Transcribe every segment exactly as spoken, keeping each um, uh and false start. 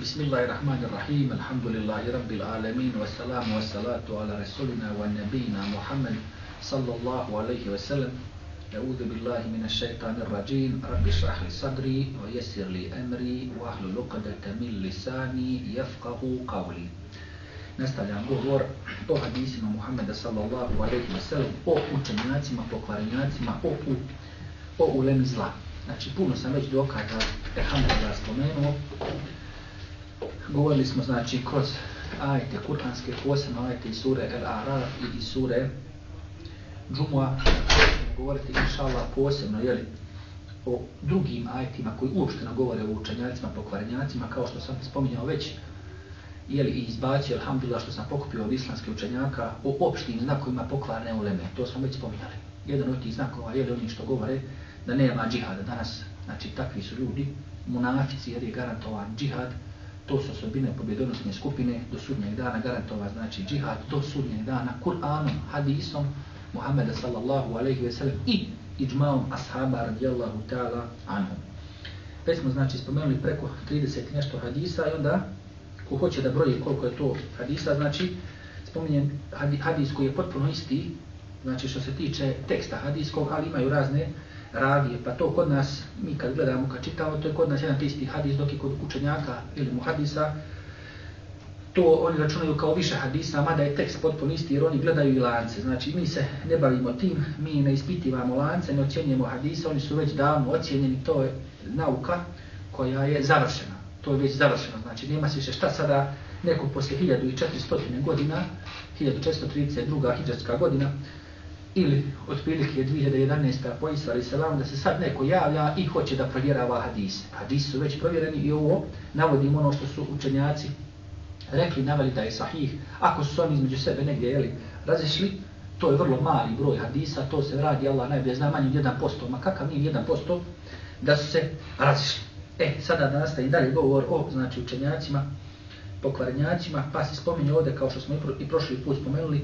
Bismillahirrahmanirrahim. Alhamdulillahi rabbil alamin. Wassalamu wassalatu ala rasulina wa nabina Muhammad sallallahu alayhi wa sallam. A'udhu billahi minash shaitanir rajim. Rabbi shrah li sadri wa yassir li amri wa ahlul uqdatan min lisani yafqahu qawli. Nastavljam govor o hadisima Muhammeda sallallahu alayhi wa sallam, o učenjacima, pokvarenjacima, o, u, o ulemi zla. Znači, puno sam već dokaza, alhamdulillah, spomenuo. Govorili smo, znači, kroz ajete kuranske, posebno ajete iz sure El-A'raf i iz sure Džumua. Govoriti, inša Allah, posebno, jeli, o drugim ajetima koji uopšte ne govore o učenjacima, pokvarenjacima, kao što sam spominjao već, jeli, i izbacio, alhamdulillah, što sam pokupio od islamskih učenjaka o opštim znakovima pokvarne uleme. To smo već spominjali. Jedan od tih znakova, jeli, oni što govore da nema džihada danas, znači takvi su ljudi, munafici, jer je garantovan džihad, to su osobine pobjedonosne skupine, do sudnjeg dana garantovan, znači džihad, do sudnjeg dana, Kur'anom, hadisom, Muhammeda sallallahu alaihi ve sellem i iđmaom ashaba radijallahu ta'ala anhum. Već smo, znači, spomenuli preko trideset nešto hadisa i onda, ko hoće da broji koliko je to hadisa, znači, spominjem hadis koji je potpuno isti, znači što se tiče teksta hadiskog, ali imaju razne ravije, pa to kod nas, mi kad gledamo, kad čitamo, to je kod nas jedan isti hadis, dok je kod učenjaka ili muhadisa, to oni računaju kao više hadisa, mada je tekst potpuno isti, jer oni gledaju i lance. Znači, mi se ne bavimo tim, mi ne ispitivamo lance, ne ocjenjujemo hadisa, oni su već davno ocjenjeni, to je nauka koja je završena. To je već završeno, znači nema se više šta sada neko poslije hiljadu četiristo godina, hiljadu četiristo trideset druga hidžarska godina, ili otprilike dvije hiljade jedanaeste po Isa alejhi selam, da se sad neko javlja i hoće da provjerava hadise. Hadisi su već provjereni i ovo navodim ono što su učenjaci rekli, naveli da je sahih. Ako su oni između sebe negdje, jeli, razišli, to je vrlo mali broj hadisa, to se radi, Allah najbolje zna, manje od jedan posto, ma kakav nije jedan posto, da su se razišli. E, sada da nastavi dalje govor o, znači, učenjacima, pokvarenjacima, pa se spominje ovdje, kao što smo i prošli put spomenuli,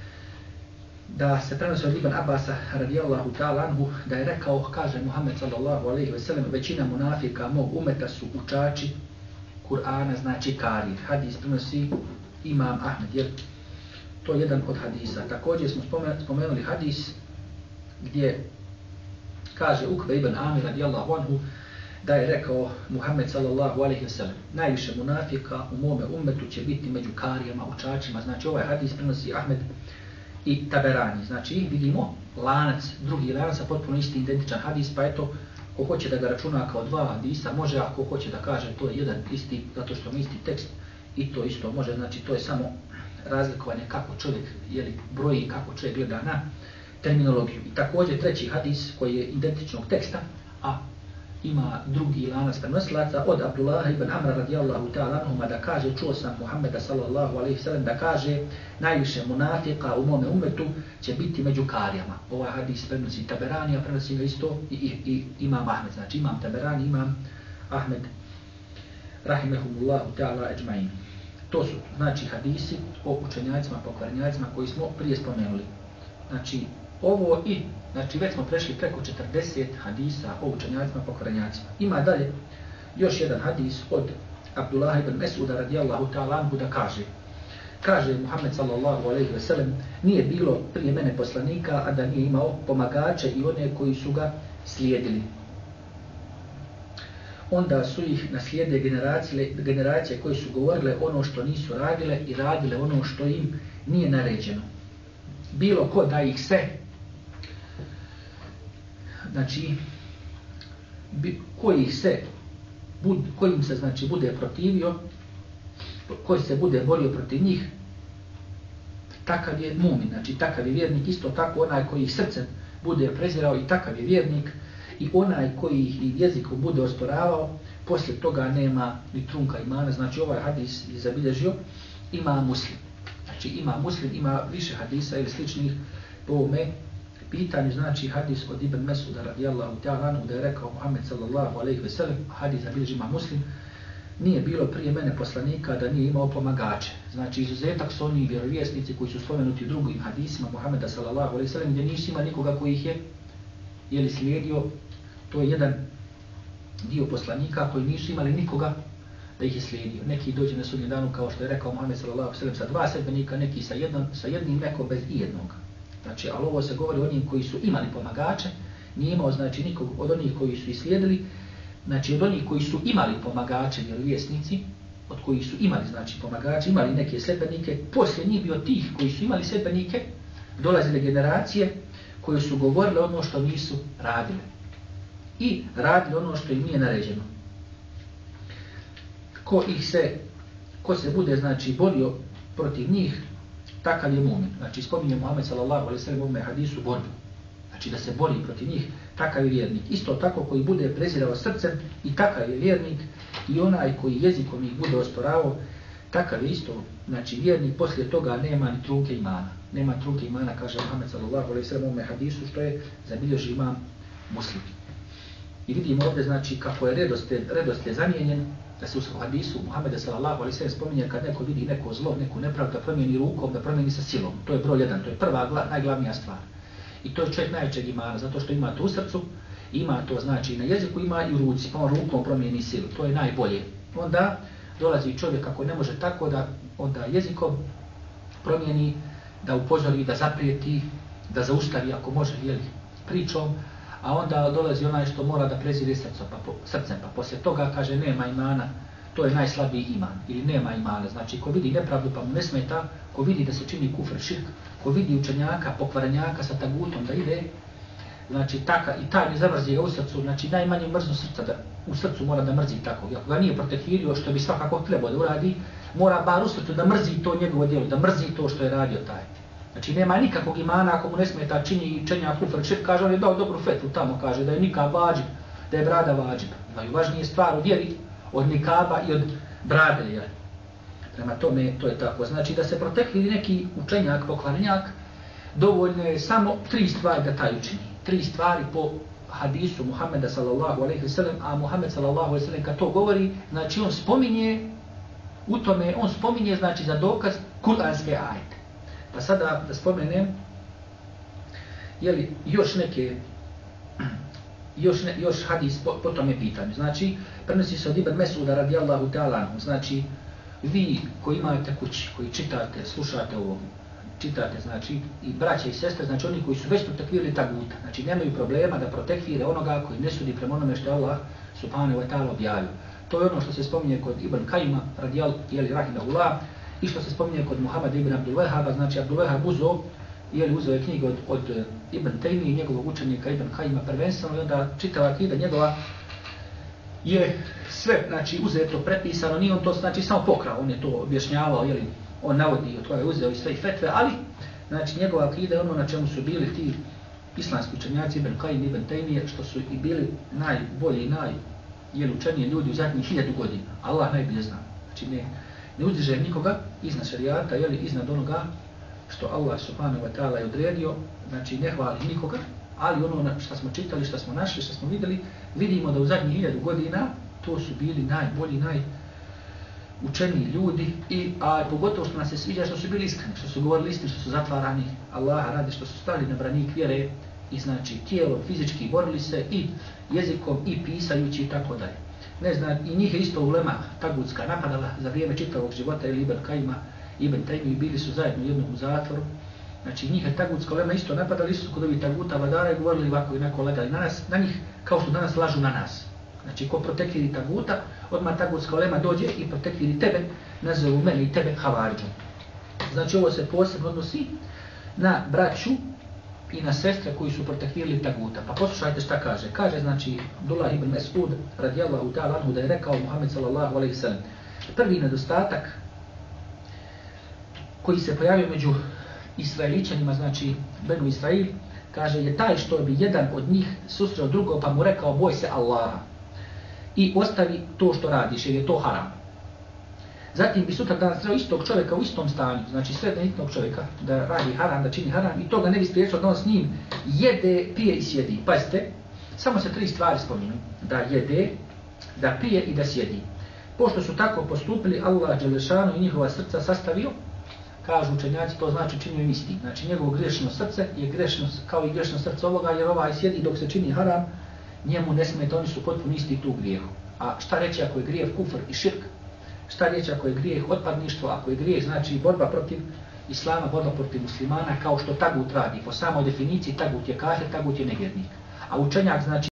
da se prenosi od Ibn Abasa radijallahu ta'ala anhu, da je rekao, kaže Muhammed sallallahu alaihi ve sellem, većina munafika mog umeta su učači Kur'ana, znači karir. Hadis prenosi Imam Ahmed, jer to je jedan od hadisa. Također smo spomenuli hadis gdje kaže Ukbe ibn Amir radijallahu anhu, da je rekao Muhammed sallallahu alaihi ve sellem, najviše munafika u mome umetu će biti među karijama, učačima. Znači ovaj hadis prenosi Ahmed i Taberani. Znači vidimo lanac, drugi lanac, potpuno isti identičan hadis, pa eto, ko hoće da ga računa kao dva hadisa, može, ako hoće da kaže to je jedan isti, zato što mi isti tekst, i to isto može, znači to je samo razlikovanje kako čovjek, jeli, broji, kako čovjek gleda na terminologiju. I također treći hadis koji je identičnog teksta, a ima drugi lanac prenosilaca od Abdullah ibn Amra radijallahu ta'ala anhuma, da kaže, čuo sam Muhammeda sallallahu alaihi sallam da kaže, najviše munafika u mome umetu će biti među karijama. Ovaj hadis prenosi Taberani, a prenosi ga isto i, i, i Imam Ahmed. Znači Imam Taberani, Imam Ahmed rahimehumullahu ta'ala ajma'in. To su, znači, hadisi o učenjacima, pokvarenjacima koji smo prije spomenuli. Znači ovo i, znači već smo prešli preko četrdeset hadisa o učenjacima, pokvarenjacima. Ima dalje još jedan hadis od Abdullah ibn Mes'uda radijallahu ta'ala anhu, da kaže, kaže Muhammed sallallahu alaihi ve sellem, nije bilo prije mene poslanika, a da nije imao pomagače i one koji su ga slijedili. Onda su ih naslijede generacije, generacije koji su govorile ono što nisu radile i radile ono što im nije naređeno. Bilo ko da ih se, znači, koji se, bud, kojim se, znači, bude protivio, koji se bude borio protiv njih, takav je mumin, znači takav je vjernik, isto tako onaj koji ih srcem bude prezirao, i takav je vjernik, i onaj koji ih jezikom bude osporavao, poslije toga nema ni trunka imana. Znači ovaj hadis je zabilježio ima Muslim. Znači ima Muslim, ima više hadisa ili sličnih po ovome pitanju. Znači hadis od Ibn Mes'uda radijallahu ta'ala anhu, da je rekao Muhammed sallallahu alaihi ve sellem, hadis zabilježi ima Muslim, nije bilo prije mene poslanika da nije imao pomagače. Znači izuzetak su oni vjerovjesnici koji su spomenuti u drugim hadisima Muhammeda sallallahu alaihi ve sellem, gdje nisu ima nikoga koji ih je jeli slijedio. To je jedan dio poslanika koji nisu imali nikoga da ih je slijedio. Neki dođe na sudnjem danu kao što je rekao Muhammed sallallahu alejhi ve sellem sa dva sedbenika, neki sa, jednom, sa jednim, neko bez ijednog. Znači, ali ovo se govori o onim koji su imali pomagače, nije imao znači nikog od onih koji su islijedili, znači od onih koji su imali pomagače ili vjesnici, od kojih su imali znači pomagače, imali neke sledbenike, poslije njih bi od tih koji su imali sledbenike dolazile generacije koje su govorile ono što nisu radile i radili ono što im nije naređeno. Ko ih se, ko se bude znači borio protiv njih, takav je mu'min. Znači spominje Muhammed sallallahu alejhi ve sellem u ovome hadisu borbu. Znači da se bori protiv njih, takav je vjernik. Isto tako koji bude prezirao srcem i takav je vjernik, i onaj koji jezikom ih bude osporavao, takav je isto, znači vjernik, poslije toga nema ni trunke imana. Nema trunke imana, kaže Muhammed sallallahu alejhi ve sellem u ovome hadisu, što je zabilježio imam Muslim. I vidimo ovdje znači kako je redoslijed, redoslijed zamijenjen, da se u hadisu Muhammeda sallallahu alejhi ve sellem spominje kad neko vidi neko zlo, neku nepravdu, da promijeni rukom, da promijeni sa silom. To je broj jedan, to je prva, gla, najglavnija stvar. I to je čovjek najvećeg imana, zato što ima to u srcu, ima to znači na jeziku, ima i u ruci, pa on rukom promijeni silu, to je najbolje. Onda dolazi čovjek ako ne može tako, da onda jezikom promijeni, da upozori, da zaprijeti, da zaustavi ako može, jeli, pričom, a onda dolazi onaj što mora da prezire srcem, pa, po, srcem, pa poslije toga kaže nema imana, to je najslabiji iman, ili nema imana. Znači ko vidi nepravdu pa mu ne smeta, ko vidi da se čini kufr, širk, ko vidi učenjaka, pokvarenjaka sa tagutom da ide, znači taka, i taj ne zamrzi ga u srcu, znači najmanje mrznu srca da u srcu mora da mrzi tako. I ako ga nije protekvirio, što bi svakako trebao da uradi, mora bar u srcu da mrzi to njegovo djelo, da mrzi to što je radio taj. Znači nema nikakvog imana ako mu ne smeta čini čenja kufr, širk, kaže on je dao dobru fetvu tamo, kaže da je nikab vađib, da je brada vađib. Imaju važnije stvar od vjeri, od nikaba i od brade, jel? Prema tome, to je tako. Znači da se protekli neki učenjak, pokvarenjak, dovoljno je samo tri stvari da taj učini. Tri stvari po hadisu Muhammeda sallallahu alejhi ve sellem, a Muhammed sallallahu alejhi ve sellem kad to govori, znači on spominje, u tome on spominje znači za dokaz kuranske ajete. Pa sada da spomenem, jeli, još neke, još, ne, još hadis po, po tome pitanju. Znači, prenosi se od Ibn Mesuda radijallahu ta'ala anhu, znači, vi koji imate kući, koji čitate, slušate ovo, čitate, znači, i braće i sestre, znači oni koji su već protekvirili taguta, znači nemaju problema da protekvire onoga koji ne sudi prema onome što je Allah subhanahu wa ta'ala objavio. To je ono što se spominje kod Ibn Kajima radijallahu rahimahullah, i što se spominje kod Muhameda ibn Abdul Wahhaba, znači Abdul Wahhab uzo, jeli uzeo je knjigu od, od Ibn Taymi i njegovog učenika Ibn Kajima prvenstveno, i onda čitava knjiga njegova je sve, znači, uzeto, prepisano, nije on to, znači, samo pokrao, on je to objašnjavao, jeli, on navodi od koga je uzeo i sve i fetve, ali, znači, njegova knjiga je ono na čemu su bili ti islamski učenjaci Ibn Kajim i Ibn Taymi, što su i bili najbolji i najučeniji ljudi u zadnjih hiljadu godina. Allah najbolje zna. Znači, ne, ne uzdiže nikoga iznad šarijata, jeli, iznad onoga što Allah subhanahu wa ta'ala je odredio, znači, ne hvali nikoga, ali ono što smo čitali, što smo našli, što smo vidjeli, vidimo da u zadnjih hiljadu godina to su bili najbolji, najučeniji ljudi, i a pogotovo što nas se sviđa što su bili iskreni, što su govorili istinu, što su zatvarani Allaha radi, što su stali na branik vjere i znači tijelom, fizički borili se i jezikom i pisajući i tako dalje. Ne znam, i njih je isto ulema tagutska napadala za vrijeme čitavog života, ili Ibn Kajima, Ibn Taymi, bili su zajedno jednom u zatvoru. Znači njih je tagutska ulema isto napadali, isto kod ovih taguta vladara i govorili ovako i neko lagali na nas, na njih kao što danas lažu na nas. Znači ko protekviri taguta, odmah tagutska ulema dođe i protekviri tebe, nazovu mene i tebe havaridžom. Znači ovo se posebno odnosi na braću i na sestre koji su protekvirili taguta. Pa poslušajte šta kaže. Kaže znači Abdullah ibn Mas'ud radijallahu ta'ala anhu da je rekao Muhammed sallallahu alejhi ve sellem: prvi nedostatak koji se pojavio među Israeličanima, znači Benu Israil, kaže je taj što bi jedan od njih susreo drugog pa mu rekao boj se Allaha i ostavi to što radiš jer je to haram. Zatim bi sutra dan sreo istog čovjeka u istom stanju, znači srednjeg čovjeka da radi haram, da čini haram, i to ga ne bi spriječilo da on s njim jede, pije i sjedi. Pazite, samo se tri stvari spominju: da jede, da pije i da sjedi. Pošto su tako postupili, Allah dželešanu i njihova srca sastavio, kažu učenjaci, to znači činio im isti. Znači njegovo grešno srce je grešno kao i grešno srce ovoga, jer ovaj sjedi dok se čini haram, njemu ne smeta, oni su potpuno isti tu grijehu. A šta reći ako je grijev kufr i širk, Šta riječ ako je grijeh otpadništvo, ako je grijeh znači borba protiv Islama, borba protiv muslimana, kao što tagut radi. Po samoj definiciji tagut je kafir, tagut je nevjernik. A učenjak znači